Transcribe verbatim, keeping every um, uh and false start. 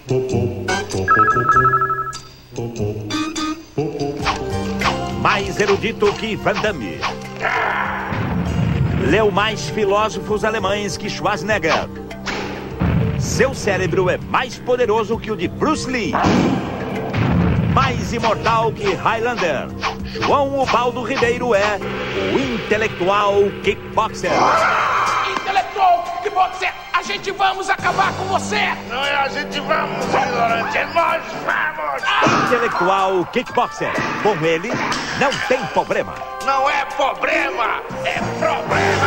Mais erudito que Van Damme. Leu mais filósofos alemães que Schwarzenegger. Seu cérebro é mais poderoso que o de Bruce Lee. Mais imortal que Highlander. João Ubaldo Ribeiro é o intelectual kickboxer. Intelectual kickboxer, a gente vamos acabar com você! Não é a gente vamos, ignorante, é nós vamos! Intelectual kickboxer. Com ele, não tem problema. Não é problema, é problema!